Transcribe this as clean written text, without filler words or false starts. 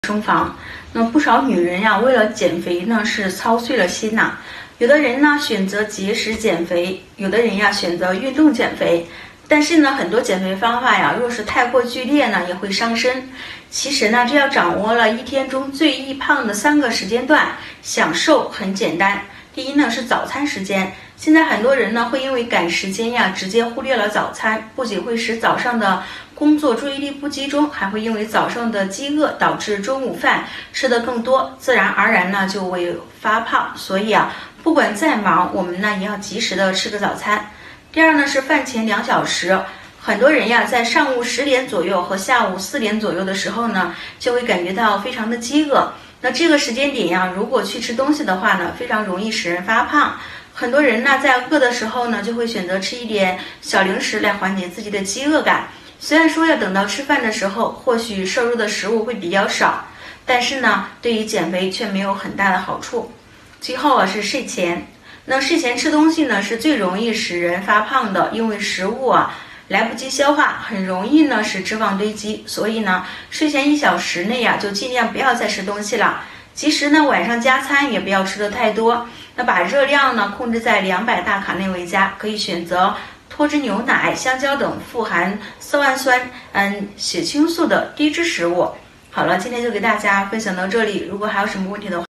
生房。那不少女人呀，为了减肥呢，是操碎了心呐。有的人呢选择节食减肥，有的人呀选择运动减肥。但是呢，很多减肥方法呀，若是太过剧烈呢，也会伤身。其实呢，只要掌握了一天中最易胖的3个时间段，想瘦很简单。第一呢是早餐时间，现在很多人呢会因为赶时间呀，直接忽略了早餐，不仅会使早上的工作注意力不集中，还会因为早上的饥饿导致中午饭吃的更多，自然而然呢就会发胖。所以啊，不管再忙，我们呢也要及时的吃个早餐。第二呢是饭前2小时，很多人呀在上午10点左右和下午4点左右的时候呢，就会感觉到非常的饥饿。那这个时间点呀，如果去吃东西的话呢，非常容易使人发胖。很多人呢在饿的时候呢，就会选择吃一点小零食来缓解自己的饥饿感。虽然说要等到吃饭的时候，或许摄入的食物会比较少，但是呢，对于减肥却没有很大的好处。最后啊是睡前，那睡前吃东西呢是最容易使人发胖的，因为食物啊来不及消化，很容易呢使脂肪堆积，所以呢睡前1小时内呀就尽量不要再吃东西了。其实呢晚上加餐也不要吃的太多，那把热量呢控制在200大卡内为佳，可以选择脱脂牛奶、香蕉等富含色氨酸、血清素的低脂食物。好了，今天就给大家分享到这里，如果还有什么问题的话，